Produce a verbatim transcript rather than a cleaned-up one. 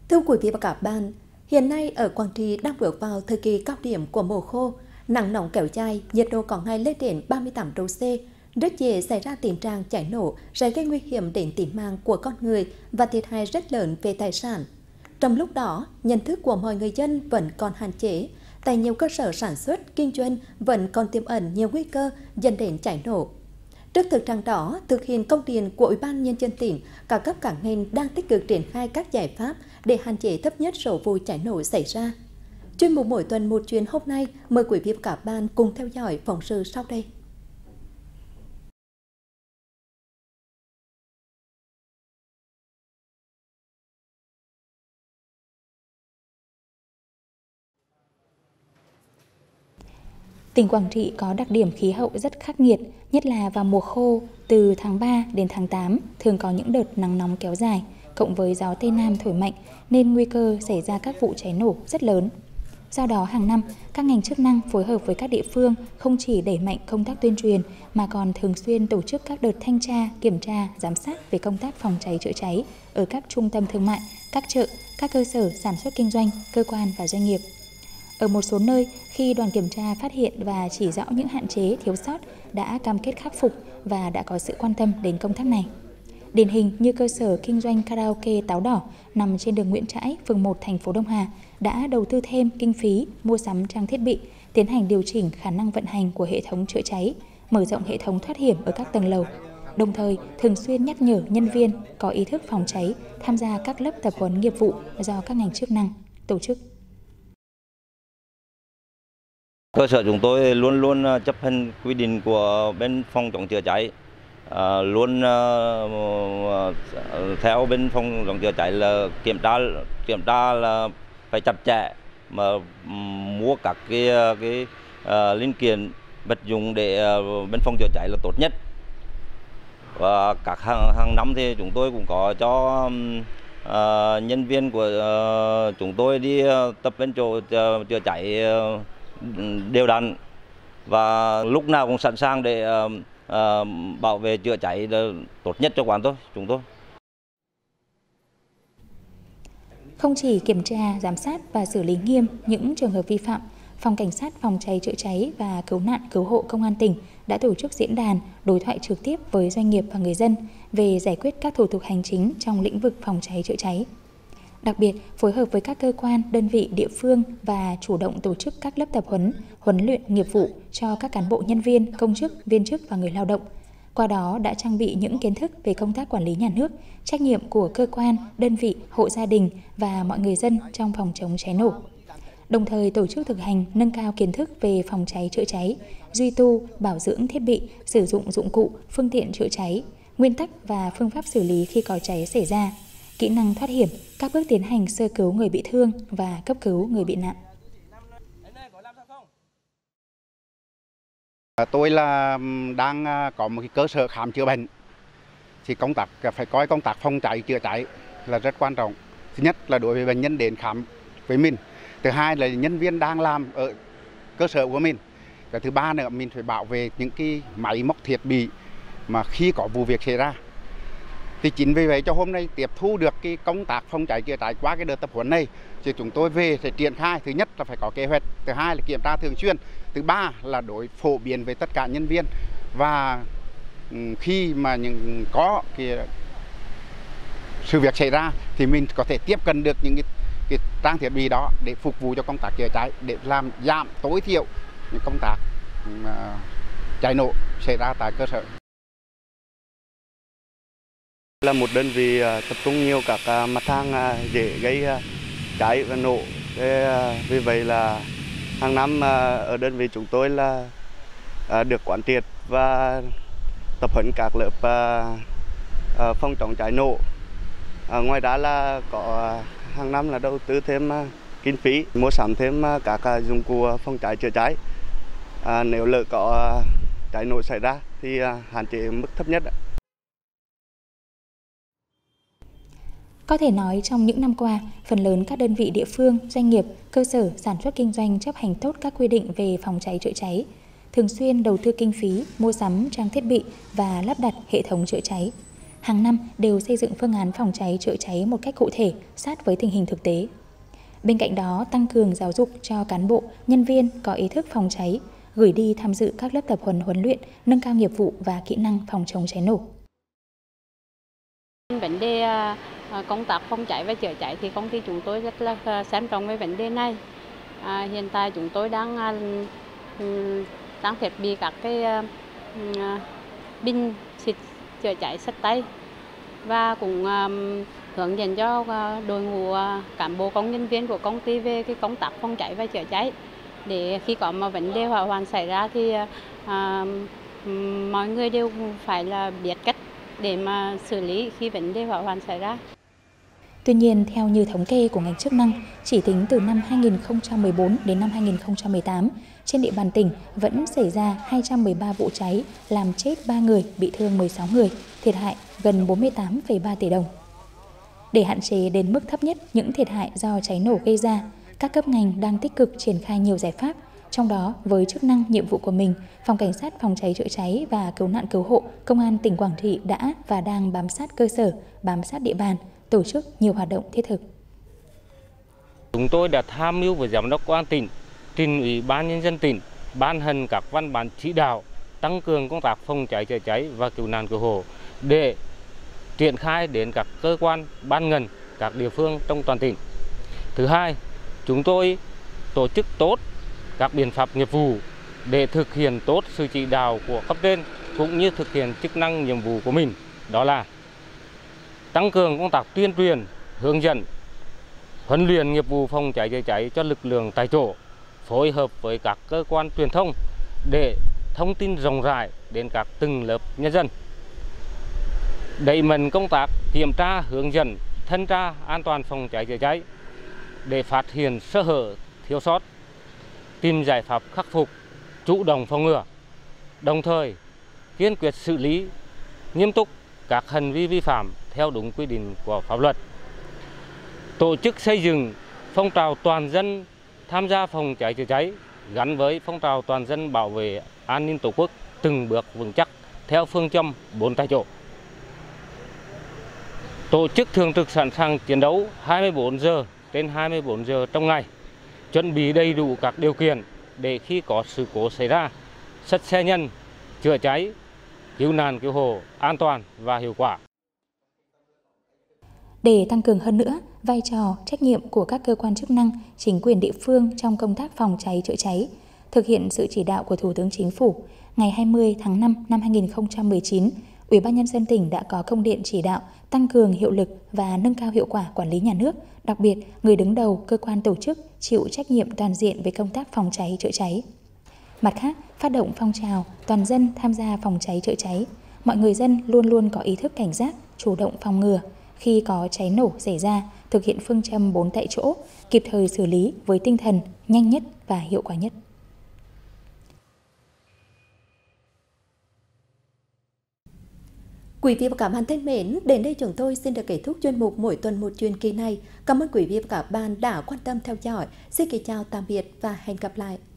Thưa quý vị và các bạn, hiện nay ở Quảng Trị đang bước vào thời kỳ cao điểm của mùa khô, nắng nóng kéo dài, nhiệt độ có ngày lên đến ba mươi tám độ C, rất dễ xảy ra tình trạng cháy nổ, sẽ gây nguy hiểm đến tính mạng của con người và thiệt hại rất lớn về tài sản. Trong lúc đó, nhận thức của mọi người dân vẫn còn hạn chế, tại nhiều cơ sở sản xuất, kinh doanh vẫn còn tiềm ẩn nhiều nguy cơ dẫn đến cháy nổ. Trước thực trạng đó, thực hiện công điện của Ủy ban Nhân dân tỉnh, các cấp các ngành đang tích cực triển khai các giải pháp để hạn chế thấp nhất số vụ cháy nổ xảy ra. Chuyên mục mỗi tuần một chuyến hôm nay, mời quý vị và các bạn cùng theo dõi phóng sự sau đây. Tỉnh Quảng Trị có đặc điểm khí hậu rất khắc nghiệt, nhất là vào mùa khô, từ tháng ba đến tháng tám thường có những đợt nắng nóng kéo dài, cộng với gió Tây Nam thổi mạnh nên nguy cơ xảy ra các vụ cháy nổ rất lớn. Do đó, hàng năm, các ngành chức năng phối hợp với các địa phương không chỉ đẩy mạnh công tác tuyên truyền mà còn thường xuyên tổ chức các đợt thanh tra, kiểm tra, giám sát về công tác phòng cháy chữa cháy ở các trung tâm thương mại, các chợ, các cơ sở sản xuất kinh doanh, cơ quan và doanh nghiệp. Ở một số nơi, khi đoàn kiểm tra phát hiện và chỉ rõ những hạn chế, thiếu sót, đã cam kết khắc phục và đã có sự quan tâm đến công tác này. Điển hình như cơ sở kinh doanh karaoke Táo Đỏ nằm trên đường Nguyễn Trãi, phường một, thành phố Đông Hà đã đầu tư thêm kinh phí, mua sắm trang thiết bị, tiến hành điều chỉnh khả năng vận hành của hệ thống chữa cháy, mở rộng hệ thống thoát hiểm ở các tầng lầu, đồng thời thường xuyên nhắc nhở nhân viên có ý thức phòng cháy tham gia các lớp tập huấn nghiệp vụ do các ngành chức năng tổ chức. Cơ sở chúng tôi luôn luôn chấp hành quy định của bên phòng chống chữa cháy, à, luôn uh, theo bên phòng chống chữa cháy là kiểm tra kiểm tra là phải chặt chẽ, mà um, mua các cái cái uh, linh kiện vật dụng để uh, bên phòng chữa cháy là tốt nhất. Và các hàng, hàng năm thì chúng tôi cũng có cho um, uh, nhân viên của uh, chúng tôi đi uh, tập bên chỗ uh, chữa cháy uh, đều đặn và lúc nào cũng sẵn sàng để uh, uh, bảo vệ chữa cháy tốt nhất cho quán tôi chúng tôi. Không chỉ kiểm tra, giám sát và xử lý nghiêm những trường hợp vi phạm, Phòng Cảnh sát phòng cháy chữa cháy và cứu nạn cứu hộ Công an tỉnh đã tổ chức diễn đàn đối thoại trực tiếp với doanh nghiệp và người dân về giải quyết các thủ tục hành chính trong lĩnh vực phòng cháy chữa cháy. Đặc biệt, phối hợp với các cơ quan, đơn vị địa phương và chủ động tổ chức các lớp tập huấn, huấn luyện nghiệp vụ cho các cán bộ nhân viên, công chức, viên chức và người lao động. Qua đó đã trang bị những kiến thức về công tác quản lý nhà nước, trách nhiệm của cơ quan, đơn vị, hộ gia đình và mọi người dân trong phòng chống cháy nổ. Đồng thời tổ chức thực hành nâng cao kiến thức về phòng cháy chữa cháy, duy tu, bảo dưỡng thiết bị, sử dụng dụng cụ, phương tiện chữa cháy, nguyên tắc và phương pháp xử lý khi có cháy xảy ra, kỹ năng thoát hiểm, các bước tiến hành sơ cứu người bị thương và cấp cứu người bị nạn. Tôi là đang có một cái cơ sở khám chữa bệnh, thì công tác phải coi công tác phòng cháy chữa cháy là rất quan trọng. Thứ nhất là đối với bệnh nhân đến khám với mình, thứ hai là nhân viên đang làm ở cơ sở của mình, cái thứ ba nữa mình phải bảo vệ những cái máy móc thiết bị mà khi có vụ việc xảy ra. Thì chính vì vậy cho hôm nay tiếp thu được cái công tác phòng cháy chữa cháy qua cái đợt tập huấn này, thì chúng tôi về sẽ triển khai. Thứ nhất là phải có kế hoạch, thứ hai là kiểm tra thường xuyên, thứ ba là đối phổ biến với tất cả nhân viên. Và khi mà những có cái sự việc xảy ra thì mình có thể tiếp cận được những cái, cái trang thiết bị đó để phục vụ cho công tác chữa cháy, để làm giảm tối thiểu những công tác uh, cháy nổ xảy ra tại cơ sở. Là một đơn vị tập trung nhiều các mặt hàng dễ gây cháy và nổ. Vì vậy là hàng năm ở đơn vị chúng tôi là được quán triệt và tập huấn các lớp phòng chống cháy nổ. Ngoài ra là có hàng năm là đầu tư thêm kinh phí, mua sắm thêm các dụng cụ phòng cháy chữa cháy. Nếu lỡ có cháy nổ xảy ra thì hạn chế mức thấp nhất. Có thể nói trong những năm qua, phần lớn các đơn vị địa phương, doanh nghiệp, cơ sở sản xuất kinh doanh chấp hành tốt các quy định về phòng cháy chữa cháy, thường xuyên đầu tư kinh phí, mua sắm trang thiết bị và lắp đặt hệ thống chữa cháy. hàng năm đều xây dựng phương án phòng cháy chữa cháy một cách cụ thể, sát với tình hình thực tế. Bên cạnh đó, tăng cường giáo dục cho cán bộ, nhân viên có ý thức phòng cháy, gửi đi tham dự các lớp tập huấn huấn luyện, nâng cao nghiệp vụ và kỹ năng phòng chống cháy nổ. Vấn đề công tác phòng cháy và chữa cháy thì công ty chúng tôi rất là xem trọng về vấn đề này. À, hiện tại chúng tôi đang đang thiết bị các cái bình xịt chữa cháy xách tay và cũng hướng dẫn cho đội ngũ cán bộ công nhân viên của công ty về cái công tác phòng cháy và chữa cháy, để khi có mà vấn đề hỏa hoạn xảy ra thì à, mọi người đều phải là biết cách để mà xử lý khi vấn đề hỏa hoạn xảy ra. Tuy nhiên, theo như thống kê của ngành chức năng, chỉ tính từ năm hai nghìn không trăm mười bốn đến năm hai nghìn không trăm mười tám, trên địa bàn tỉnh vẫn xảy ra hai trăm mười ba vụ cháy, làm chết ba người, bị thương mười sáu người, thiệt hại gần bốn mươi tám phẩy ba tỷ đồng. Để hạn chế đến mức thấp nhất những thiệt hại do cháy nổ gây ra, các cấp ngành đang tích cực triển khai nhiều giải pháp. Trong đó, với chức năng nhiệm vụ của mình, Phòng Cảnh sát Phòng cháy chữa cháy và Cứu nạn Cứu hộ, Công an tỉnh Quảng Trị đã và đang bám sát cơ sở, bám sát địa bàn, tổ chức nhiều hoạt động thiết thực. Chúng tôi đã tham mưu với Giám đốc Công an tỉnh, trình Ủy ban Nhân dân tỉnh ban hành các văn bản chỉ đạo tăng cường công tác phòng cháy chữa cháy và cứu nạn cứu hộ để triển khai đến các cơ quan, ban ngành, các địa phương trong toàn tỉnh. Thứ hai, chúng tôi tổ chức tốt các biện pháp nghiệp vụ để thực hiện tốt sự chỉ đạo của cấp trên cũng như thực hiện chức năng nhiệm vụ của mình, đó là tăng cường công tác tuyên truyền, hướng dẫn, huấn luyện nghiệp vụ phòng cháy chữa cháy cho lực lượng tại chỗ, phối hợp với các cơ quan truyền thông để thông tin rộng rãi đến các từng lớp nhân dân. Đẩy mạnh công tác kiểm tra, hướng dẫn, thanh tra an toàn phòng cháy chữa cháy để phát hiện sơ hở, thiếu sót, tìm giải pháp khắc phục, chủ động phòng ngừa. Đồng thời, kiên quyết xử lý nghiêm túc các hành vi vi phạm theo đúng quy định của pháp luật. Tổ chức xây dựng phong trào toàn dân tham gia phòng cháy chữa cháy gắn với phong trào toàn dân bảo vệ an ninh Tổ quốc từng bước vững chắc theo phương châm bốn tại chỗ. Tổ chức thường trực sẵn sàng chiến đấu hai mươi bốn giờ trên hai mươi bốn giờ trong ngày, chuẩn bị đầy đủ các điều kiện để khi có sự cố xảy ra, xuất xe nhân, chữa cháy, cứu nạn cứu hộ an toàn và hiệu quả. Để tăng cường hơn nữa vai trò, trách nhiệm của các cơ quan chức năng, chính quyền địa phương trong công tác phòng cháy chữa cháy, thực hiện sự chỉ đạo của Thủ tướng Chính phủ, ngày hai mươi tháng năm năm hai nghìn không trăm mười chín, Ủy ban Nhân dân tỉnh đã có công điện chỉ đạo tăng cường hiệu lực và nâng cao hiệu quả quản lý nhà nước, đặc biệt người đứng đầu cơ quan tổ chức chịu trách nhiệm toàn diện về công tác phòng cháy chữa cháy. Mặt khác, phát động phong trào toàn dân tham gia phòng cháy chữa cháy, mọi người dân luôn luôn có ý thức cảnh giác, chủ động phòng ngừa. Khi có cháy nổ xảy ra, thực hiện phương châm bốn tại chỗ, kịp thời xử lý với tinh thần nhanh nhất và hiệu quả nhất. Quý vị và các bạn thân mến, đến đây chúng tôi xin được kết thúc chuyên mục Mỗi tuần một chuyên kỳ này. Cảm ơn quý vị và các bạn đã quan tâm theo dõi. Xin kính chào tạm biệt và hẹn gặp lại.